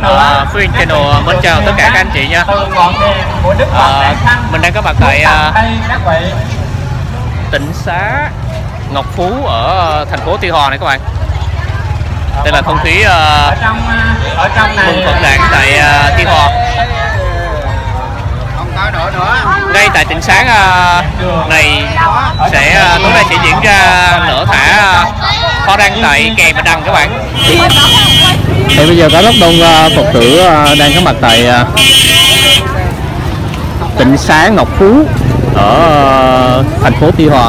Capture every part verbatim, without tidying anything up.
uh, Phương Channel mến chào tất cả các anh chị nha. Uh, mình đang có mặt tại uh, Tịnh Xá Ngọc Phú ở thành phố Tuy Hòa này các bạn. Đây là không khí mừng Phật đản tại uh, Tuy Hòa. Ngay tại Tịnh Xá uh, này sẽ uh, tối nay sẽ diễn ra lễ thả uh, hoa đăng tại kè Bạch Đằng các bạn. Thì bây giờ có rất đông uh, Phật tử uh, đang có mặt tại uh, Tịnh Xá Ngọc Phú ở uh, thành phố Tuy Hòa.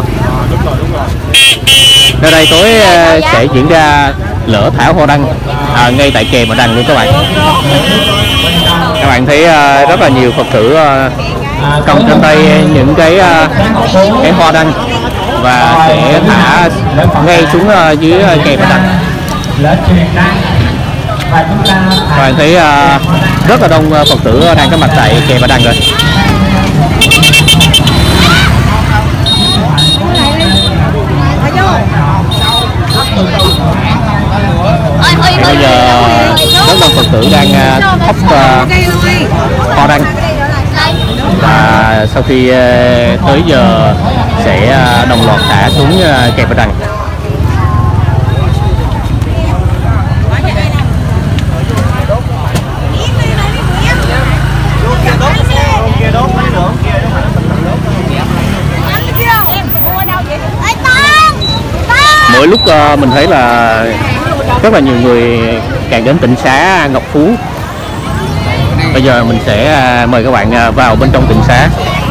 Nơi đây tối uh, sẽ diễn ra lễ thả hoa đăng uh, ngay tại kè Bạch Đằng luôn các bạn. Các bạn thấy uh, rất là nhiều Phật tử uh, cầm trên tay những cái uh, cái hoa đăng và sẽ thả ngay xuống uh, dưới uh, kè Bạch Đằng. Các bạn thấy uh, rất là đông uh, Phật tử đang có mặt tại kè Bạch Đằng rồi. Bây giờ rất đông Phật tử đang uh, thắp uh, hoa đăng, và sau khi uh, tới giờ sẽ uh, đồng loạt thả xuống uh, kè Bạch Đằng. Mỗi lúc uh, mình thấy là rất là nhiều người càng đến Tịnh Xá Ngọc Phú. Bây giờ mình sẽ uh, mời các bạn uh, vào bên trong Tịnh Xá.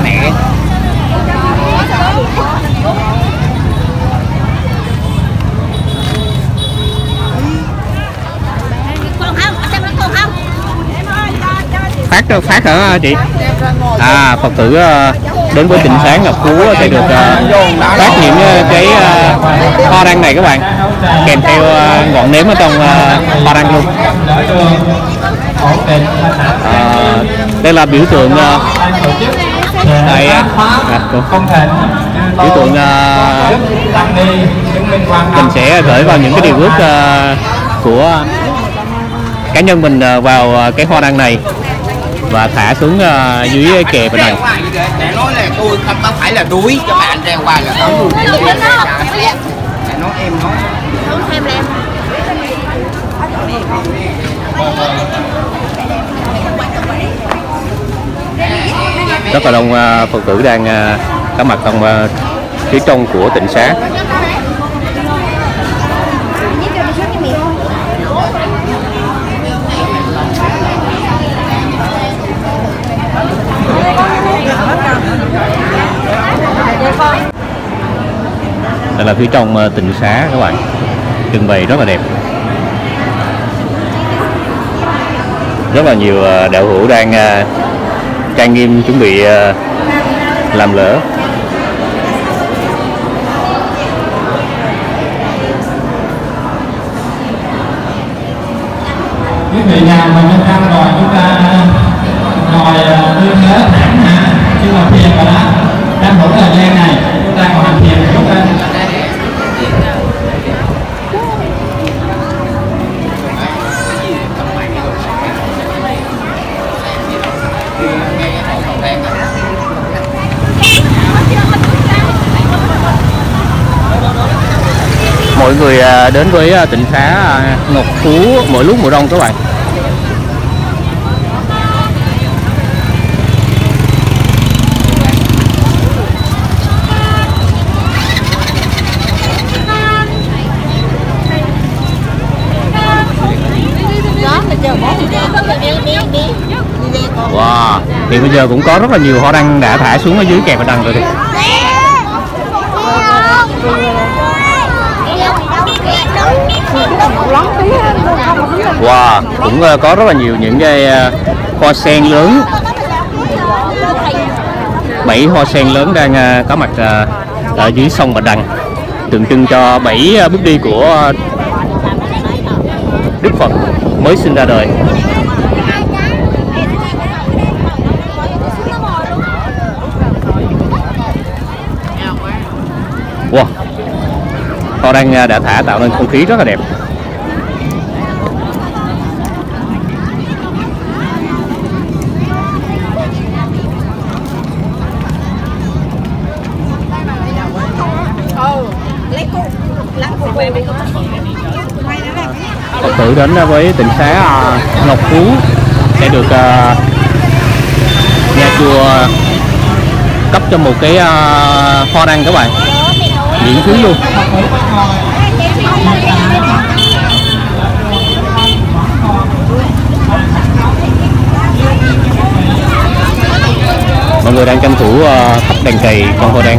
Phát phát hả chị? À, Phật tử uh, đến với Tịnh Xá Ngọc Phú sẽ được uh, phát những uh, cái uh, hoa đăng này các bạn, kèm theo uh, ngọn nến ở trong uh, hoa đăng luôn. Uh, đây là biểu tượng uh, đây, à, biểu tượng uh, mình sẽ gửi vào những cái điều ước uh, của cá nhân mình uh, vào uh, cái hoa đăng này và thả xuống uh, dưới kè Bạch Đằng. Để nói là tôi không có phải là đuối cho bạn ra qua là không. Để nói em nói. Không thêm em. Rất là đông uh, Phật tử đang uh, có mặt trong uh, phía trong của Tịnh Xá. Đây là phía trong uh, Tịnh Xá các bạn, trưng bày rất là đẹp. Rất là nhiều uh, đạo hữu đang uh, trang nghiêm chuẩn bị uh, làm lễ. Quý vị nào mà bên trong rồi chúng ta ngồi tư thế thẳng hạ, chứ mà thiền rồi đó, tranh thủ thời gian này chúng ta còn làm thiền một chút lên. Mọi người đến với Tịnh Xá Ngọc Phú mỗi lúc mùa đông các bạn. Wow, thì bây giờ cũng có rất là nhiều hoa đăng đã thả xuống ở dưới kè Bạch Đằng rồi. Thì wow, cũng có rất là nhiều những cái hoa sen lớn, bảy hoa sen lớn đang có mặt ở dưới sông Bạch Đằng, tượng trưng cho bảy bước đi của Đức Phật mới sinh ra đời. Wow, hoa đăng đã thả tạo nên không khí rất là đẹp. tử đến với tịnh xá Ngọc Phú sẽ được uh, nhà chùa cấp cho một cái uh, hoa đăng các bạn, miễn phí luôn. Mọi người đang tranh thủ uh, thắp đèn cầy con hoa đăng.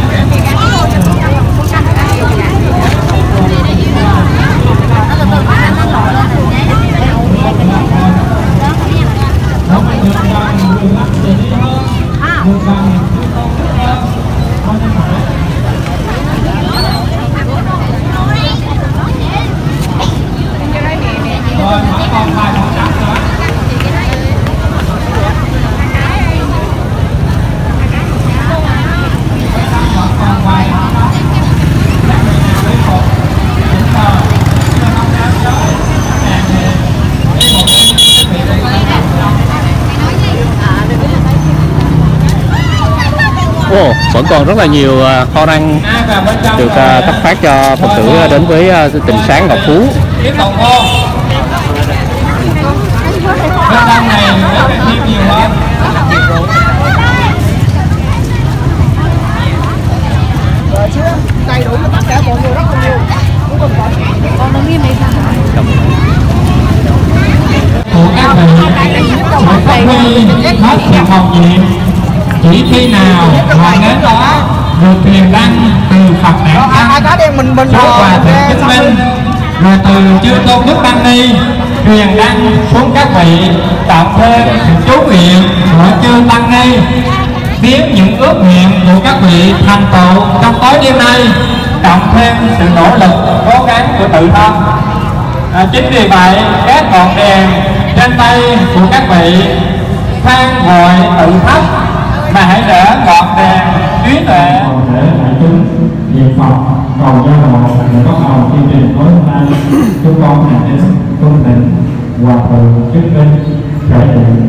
Oh, vẫn còn rất là nhiều uh, kho đăng được uh, cấp phát cho Phật tử đến với uh, tịnh xá Ngọc Phú. Đầy đủ tất cả mọi người rất là nhiều. Con nó nghiêm này sao? Của các vị phải phát huy hết sự hồng nhiệm. Chỉ khi nào họ đến đó được truyền đăng từ Phật Đản Tăng số Hòa Thượng Chứng Minh, rồi từ chư tôn đức tăng ni truyền đăng xuống các vị, tạo thêm sự chú nguyện của chư tăng ni, biến những ước nguyện của các vị thành tựu trong tối đêm nay, cộng thêm sự nỗ lực cố gắng của tự thân. À, chính vì vậy các ngọn đèn trên tay của các vị than gọi tự thắp, mà hãy để ngọn đèn trí tuệ để đại chúng niệm Phật cầu gia hộ để bắt đầu chương trình tối hôm nay. Chúng con hãy đến cung thỉnh Hòa Thượng Chứng Minh khởi niệm.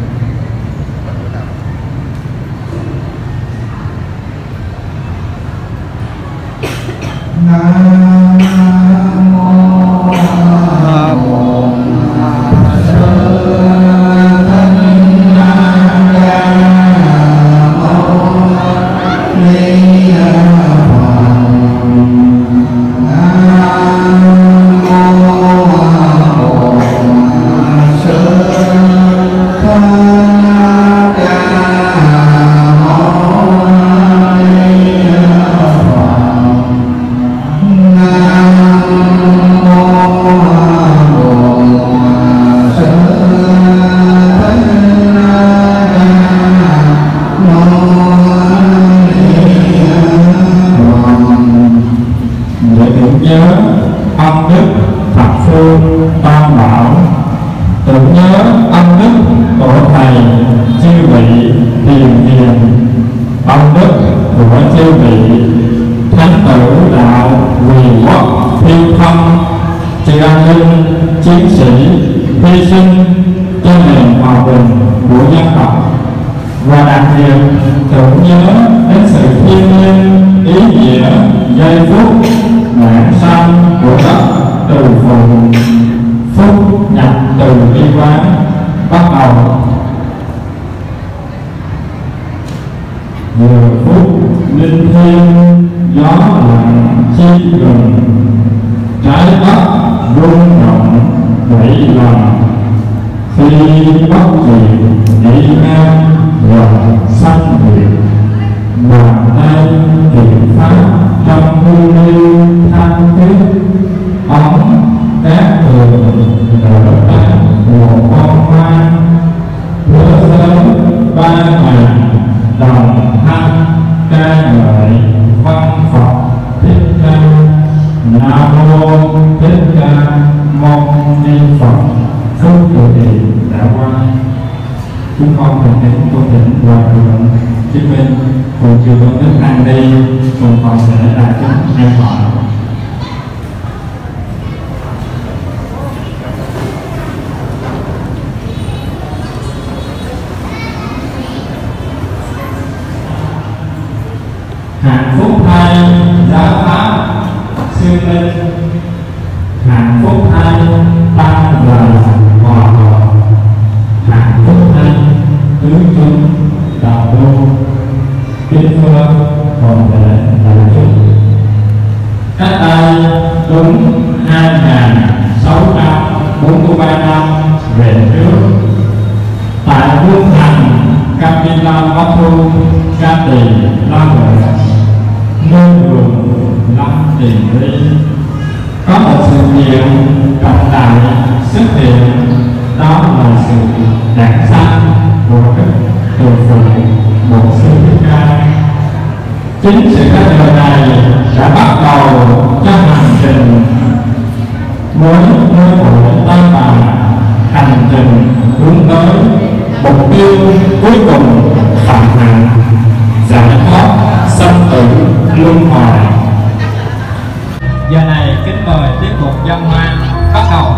Hạnh phúc thay giáo pháp siêu linh, hạnh phúc thay về trước. Tại vương thành Capilla Vatu Ca Tỳ La Mộ, nơi vườn Lâm Tiền Ly, có một sự kiện trọng đại xuất hiện, đó là sự đản sanh của Đức Từ Phụ Bổn Sư Thích Ca. Chính sự ra đời này đã bắt đầu cho hành trình với nơi hội Tam Bà, hành trình hướng tới mục tiêu cuối cùng phạm hạnh giải thoát sanh tử luân hồi. Giờ này kính mời tiết mục dân hoa bắt đầu.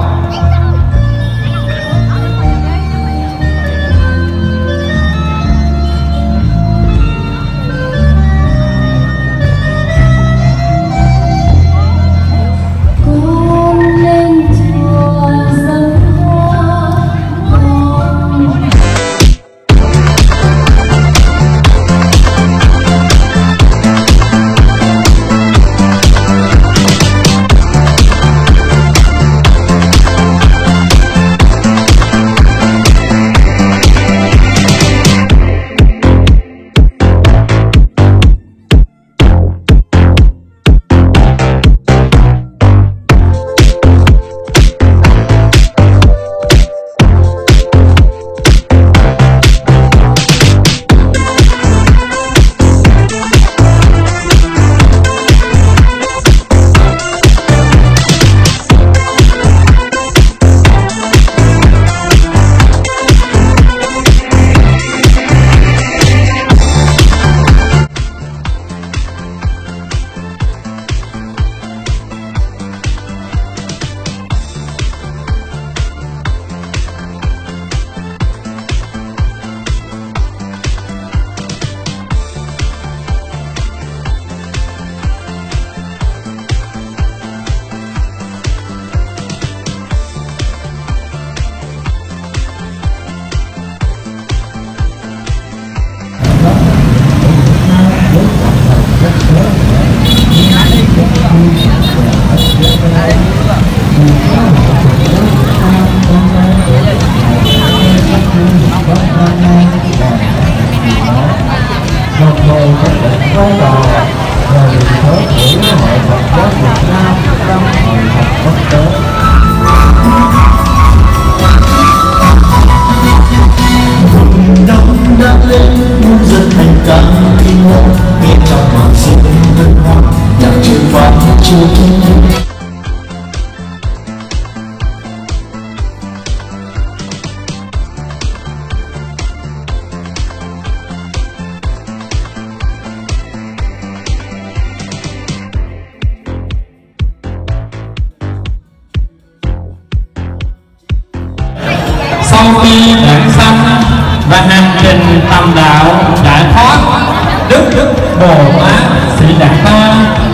Sau khi đản sanh và hành trình tầm đạo giải thoát, Đức Đức Bồ Tát Sĩ Đạt Ta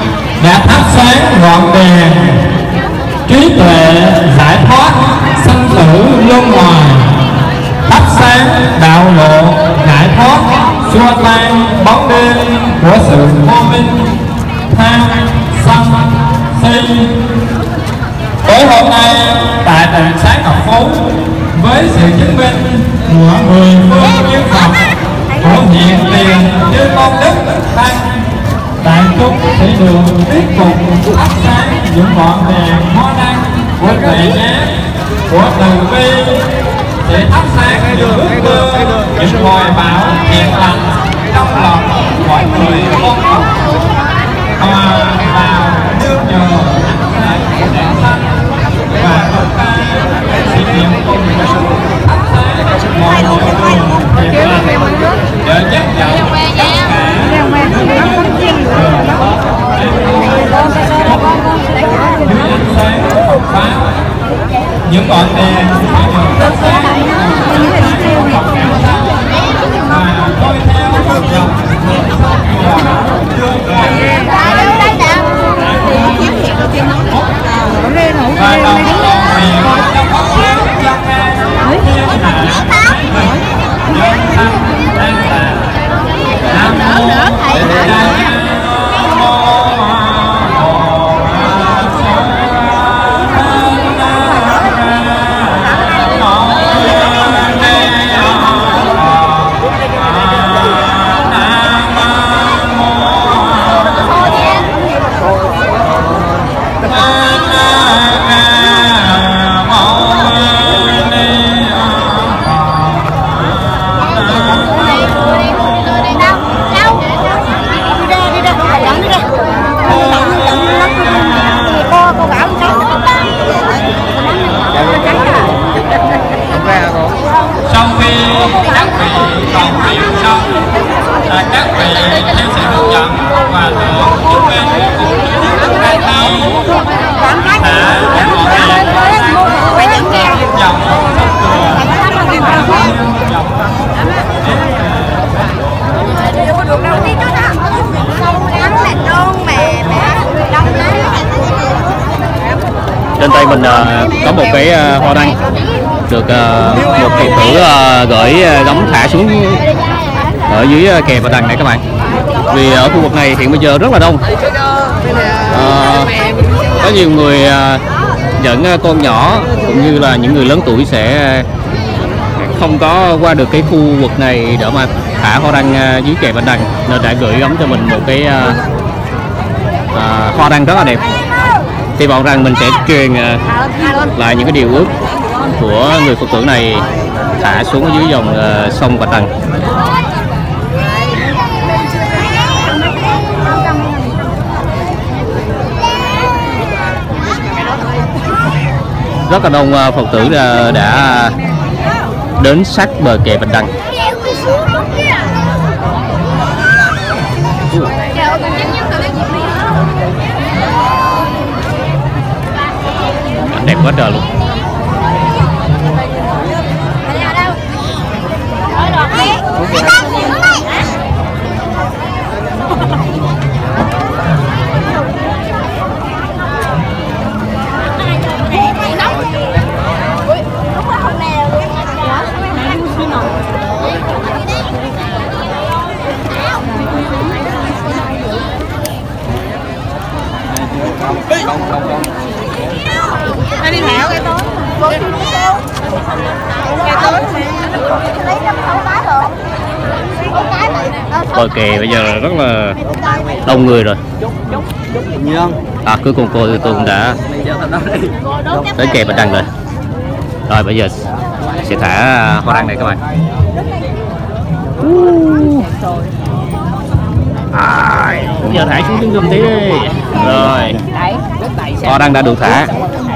đã thắp sáng ngọn đèn trí tuệ giải thoát sanh tử luân hồi, thắp sáng đạo lộ giải thoát, xua tan bóng đêm của sự vô minh, tham, sân, si. Tối hôm nay tại đền Sáng Ngọc Phú, với sự chứng minh của mười phương chư Phật của hiện tiền chư công đức tăng, đại chúng sẽ được tiếp tục thắp sáng những ngọn đèn hoa đăng của tuệ giác, của từ bi, để thắp sáng những ước mơ, những hoài bão thiện lành trong lòng mọi người con Phật, hòa vào nương nhờ ánh sáng của đèn xanh và chúng ta sẽ niệm cùng thắp sáng mọi người thiện lành để nhắc nhở tất cả những ánh sáng của Phật pháp, những ngọn đèn phải được thắp sáng của Phật cảm giác và tôi theo dòng dòng chùa đưa về cầu nguyện xong là các vị theo sự hướng dẫn của hòa thượng chúng em cùng chúng ta đi đã các mọi người dòng sông trên tay mình uh, có một cái uh, hoa đăng được uh, một thầy tử uh, gửi uh, đóng thả xuống ở dưới uh, kè Bạch Đằng này các bạn. Vì ở khu vực này hiện bây giờ rất là đông, uh, có nhiều người uh, dẫn uh, con nhỏ cũng như là những người lớn tuổi sẽ uh, không có qua được cái khu vực này để mà thả hoa đăng uh, dưới kè Bạch Đằng, nên đã gửi gắm cho mình một cái uh, uh, hoa đăng rất là đẹp. Hy vọng rằng mình sẽ truyền uh, lại những cái điều ước của người Phật tử này thả xuống ở dưới dòng uh, sông Bạch Đằng. Rất là đông uh, Phật tử uh, đã đến sát bờ kè Bạch Đằng. Đẹp quá trời luôn. Nó đi thảo cái tối. Cái tối. Bờ kè bây giờ rất là đông người rồi. À, cuối cùng cô tôi cũng đã đến kè Bạch Đằng rồi. Rồi bây giờ sẽ thả hoa đăng này các bạn. À, bây giờ thả xuống tiếng gầm tí đi. Rồi hoa đăng đã được thả.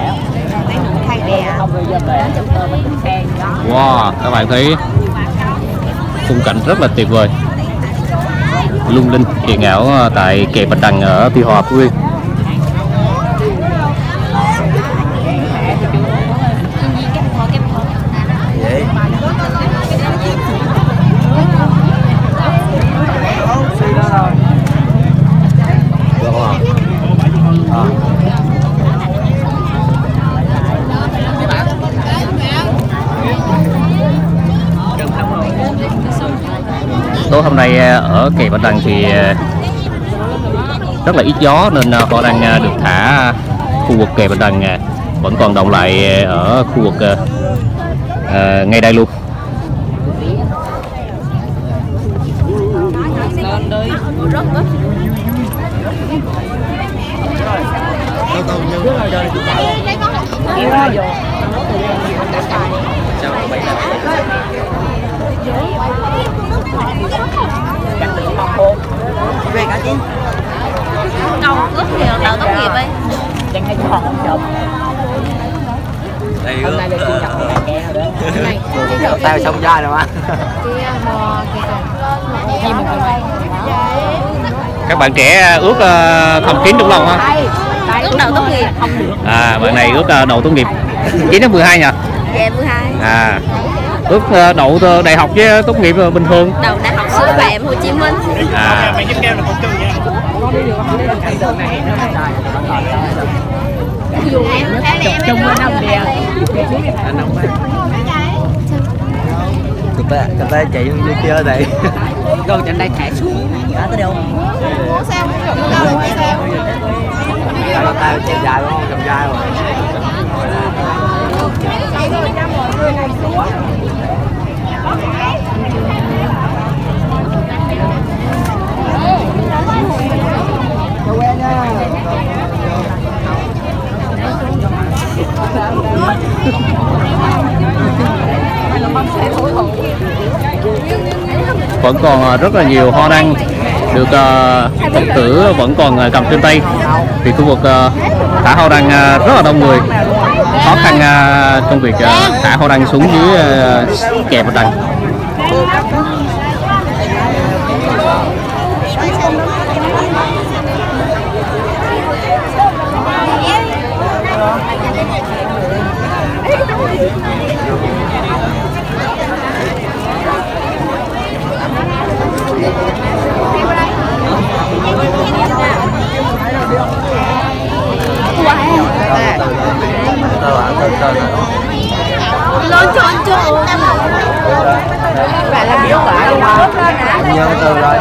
Wow, các bạn thấy khung cảnh rất là tuyệt vời, lung linh huyền ảo tại kè Bạch Đằng ở Tuy Hòa, Phú Yên. Tối hôm nay ở kè Bạch Đằng thì rất là ít gió nên họ đang được thả khu vực kè Bạch Đằng vẫn còn đọng lại ở khu vực uh, ngay đây luôn. Về cả chứ. Đâu ước nhiều đợi tốt nghiệp đi. Chẳng hay cho không chụp. Đây hôm nay là sinh nhật của kẻ nào đó. Tao xong dai rồi mà. Các bạn trẻ ước uh, không kín đúng không hả? Ước đầu tốt nghiệp không được. À, bạn này ước uh, đầu tốt nghiệp. Chín đến mười hai nha. Dạ mười hai. À. Ước uh, đậu đại học với tốt nghiệp bình thường. Đậu đại học sư phạm Hồ Chí Minh. À. Trong một năm đẹp. Cà phê, cà phê chạy như kia đây. Rồi trên đây thả xuống. Ở tới đâu? Mua sao? Mua sao? Tao tao chạy dài không? Cầm dài rồi. Vẫn còn rất là nhiều hoa đăng được uh, Phật tử vẫn còn uh, cầm trên tay, vì khu vực uh, thả hoa đăng uh, rất là đông người, khó khăn uh, trong việc uh, thả hoa đăng xuống dưới uh, kè Bạch Đằng. lên tròn tròn. Bạn làm biểu quả luôn hả? Nhớ từ rồi.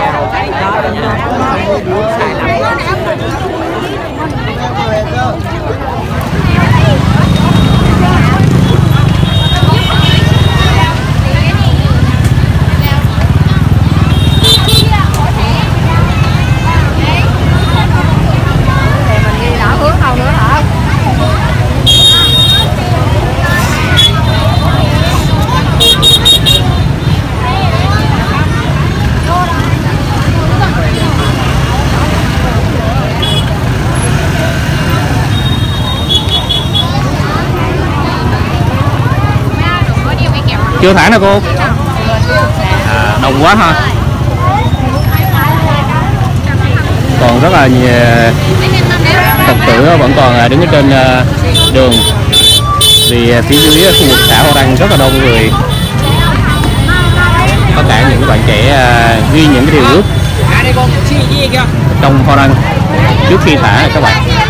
Chưa thả nè cô. À, đông quá ha. Còn rất là nhiều Phật tử vẫn còn đứng ở trên đường, vì phía dưới khu vực xã Hoa Đăng rất là đông người. Tất cả những bạn trẻ ghi những cái điều ước trong Hoa Đăng trước khi thả các bạn.